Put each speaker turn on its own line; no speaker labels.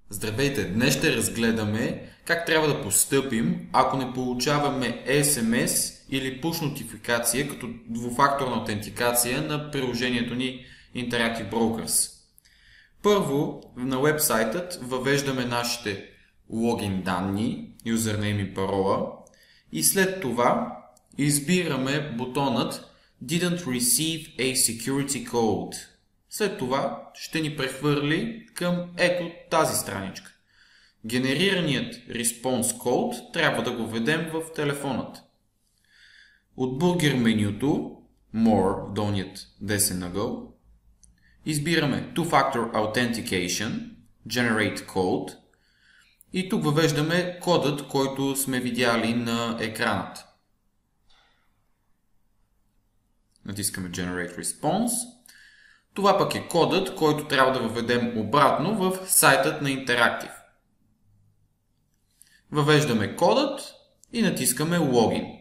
Здравейте! Днес ще разгледаме как трябва да постъпим, ако не получаваме SMS или push нотификация като двуфакторна аутентикация на приложението ни Interactive Brokers. Първо, на вебсайтът въвеждаме нашите логин данни, юзернейм и парола, и след това избираме бутонът Didn't receive a security code. След това ще ни прехвърли към ето тази страничка. Генерираният response code трябва да го введем в телефонът. От бургер менюто, More в долният десен ъгъл, избираме Two-Factor Authentication, Generate Code и тук въвеждаме кодът, който сме видяли на екранът. Натискаме Generate Response. Това пък е кодът, който трябва да въведем обратно в сайтът на Interactive. Въвеждаме кодът и натискаме Login.